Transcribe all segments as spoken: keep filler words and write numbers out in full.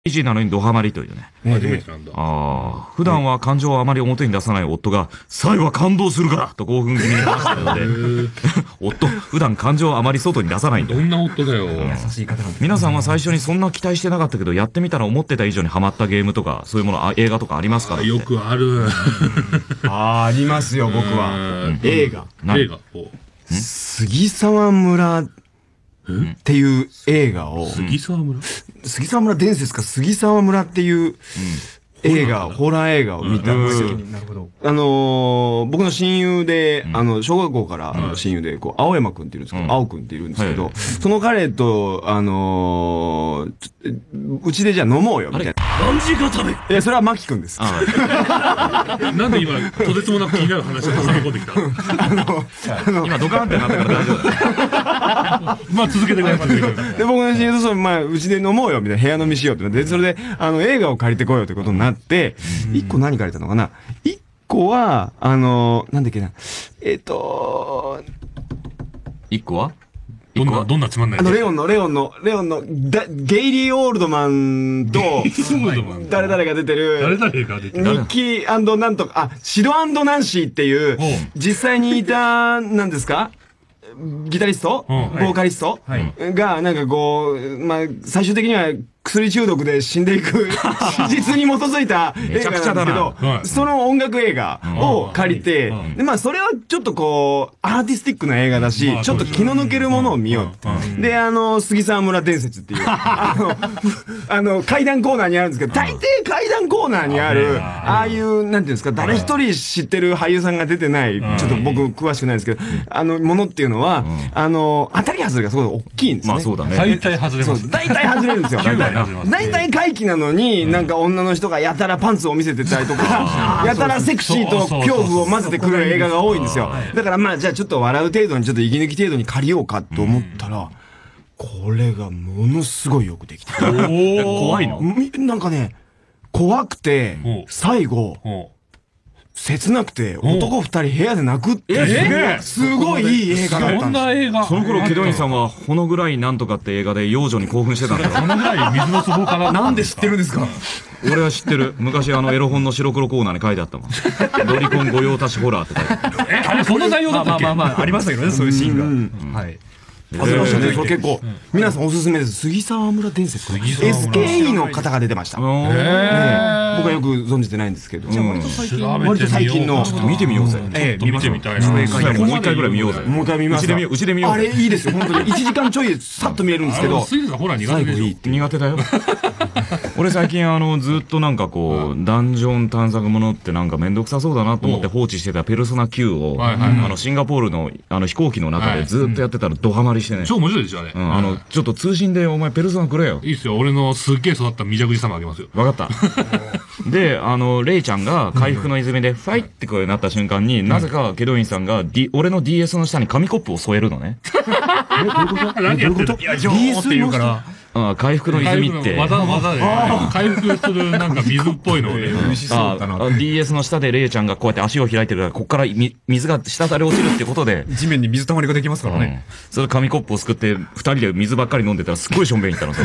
イージーなのにドハマりというね。 初めてなんだ。 ああ、普段は感情をあまり表に出さない夫が、最後は感動するからと興奮気味に話してるので、夫、普段感情をあまり外に出さないんだ。 どんな夫だよ。 優しい方なんです。 皆さんは最初にそんな期待してなかったけど、やってみたら思ってた以上にハマったゲームとか、そういうもの、あ映画とかありますか？ よくある。 ああ、ありますよ、僕は。映画。 映画。 杉沢村っていう映画を、 杉沢村杉沢村伝説か杉沢村っていう映画、ホラー映画を見たんですよ。なるほど。あの、僕の親友で、あの、小学校からの親友で、こう、青山くんっているんですけど、青くんっているんですけど、その彼と、あの、うちでじゃあ飲もうよ、みたいな。 何時が食べいや、それはマキくんです。 なんで今、とてつもなく気になる話を挟み込んできたあの、 今ドカーンってなったから大丈夫だ。 まあ続けてください。 で、僕の親友とその、まあ、うちで飲もうよ、みたいな、部屋飲みしようって。で、それで、あの、映画を借りてこようってことになって、一個何借りたのかな一個は、あの、なんだっけな、えっと、 一個はどんな、どんなつまんないあの、レオンの、レオンの、レオンの、だゲイリー・オールドマンと、誰々が出てる、 誰々が出てるニッキーなんとか、あ、シドナンシーっていう、実際にいた、なんですかギタリスト、ボーカリスト、が、なんかこう、まあ、最終的には薬中毒で死んでいく、史実に基づいた映画なんですけど、その音楽映画を借りて、で、まあ、それはちょっとこう、アーティスティックな映画だし、ちょっと気の抜けるものを見よう。で、あの、杉沢村伝説っていう、あの、あの、階段コーナーにあるんですけど、大抵階段コーナーにある、ああいう、なんていうんですか、誰一人知ってる俳優さんが出てない、ちょっと僕詳しくないですけど、あの、ものっていうのは、あの、当たり外れがすごい大きいんですね。 まあそうだね。 大体外れます。 大体外れるんですよ。大体怪奇なのに、なんか女の人がやたらパンツを見せてたりとか、やたらセクシーと恐怖を混ぜてくる映画が多いんですよ。だからまあ、じゃあちょっと笑う程度に、ちょっと息抜き程度に借りようかと思ったら、これがものすごいよくできてる。 怖いの？ なんかね、怖くて、最後、切なくて、男二人部屋で泣くっていう、すごいいい映画だったんです。 そんな映画。 その頃、ケドインさんは、ほのぐらいなんとかって映画で幼女に興奮してたんだよ。 そのぐらい水の壺かな。 なんで知ってるんですか？ 俺は知ってる。昔あのエロ本の白黒コーナーに書いてあったもん。ロリコン御用達ホラーって書いてあった。 え、あれそんな内容だったっけ？ まあまあまあ、ありましたけどね、そういうシーンが。はい。 ありましたね。それ結構、皆さんおすすめです。杉沢村伝説。エスケーイー の方が出てました。僕はよく存じてないんですけど。割と最近の。 ちょっと見てみようぜ。 ええ、見てみたいな。 もう一回ぐらい見ようぜ。 もう一回見ます。 うちで見よう。うちで見よう。 あれいいですよ。本当に。いちじかんちょいでさっと見えるんですけど。 杉さんほら苦手でしょ。 苦手だよ。俺最近あの、ずっとなんかこう、ダンジョン探索ものってなんかめんどくさそうだなと思って放置してたペルソナキューを、あの、シンガポールのあの飛行機の中でずっとやってたらドハマりしてね。 超面白いですよね。 うん、あの、ちょっと通信でお前ペルソナくれよ。 いいっすよ。俺のすっげえ育った未着様あげますよ。 わかった。で、あの、レイちゃんが回復の泉でファイってこうなった瞬間に、なぜかケドインさんが、D、俺の ディーエス の下に紙コップを添えるのね。 え、どういうこと何やってるいや、ジョーって言うから。 ああ、回復の泉って。 技の技で、回復するなんか水っぽいのをね。 ああ、ディーエス の下でレイちゃんがこうやって足を開いてるから、こっからみ水が滴り落ちるってことで。 地面に水たまりができますからね。 それ紙コップをすくって、二人で水ばっかり飲んでたらすっごいしょんべん行ったの。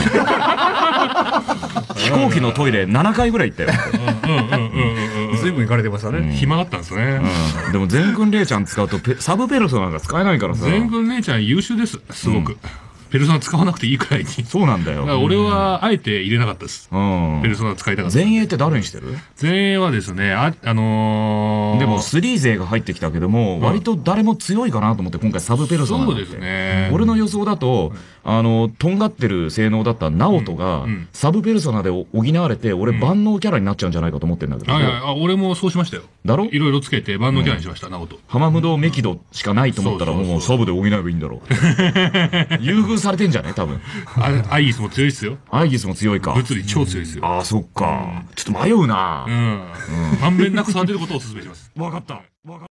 飛行機のトイレななかいぐらい行ったよ。 随分行かれてましたね。 暇だったんですね。 でも全軍レイちゃん使うとサブペルソナが使えないからさ。 全軍レイちゃん優秀です。すごく。ペルソナ使わなくていいくらいに。 そうなんだよ。 だから俺はあえて入れなかったです。ペルソナ使いたかった。 前衛って誰にしてる？ 前衛はですね、あ、あのー、 でもスリー勢が入ってきたけども、割と誰も強いかなと思って今回サブペルソナ。 そうですね。 俺の予想だと、あの、とんがってる性能だったナオトが、サブペルソナで補われて、俺万能キャラになっちゃうんじゃないかと思ってんだけど。 あ、いや、あ、俺もそうしましたよ。 だろ？ いろいろつけて万能キャラにしました、ナオト。 ハマムドメキドしかないと思ったらもうサブで補えばいいんだろう。優遇されてんじゃね多分。 アイギスも強いっすよ。 アイギスも強いか。 物理超強いっすよ。 ああ、そっか。ちょっと迷うな。 うん。まんべんなく触ってることをお勧めします。 わかった。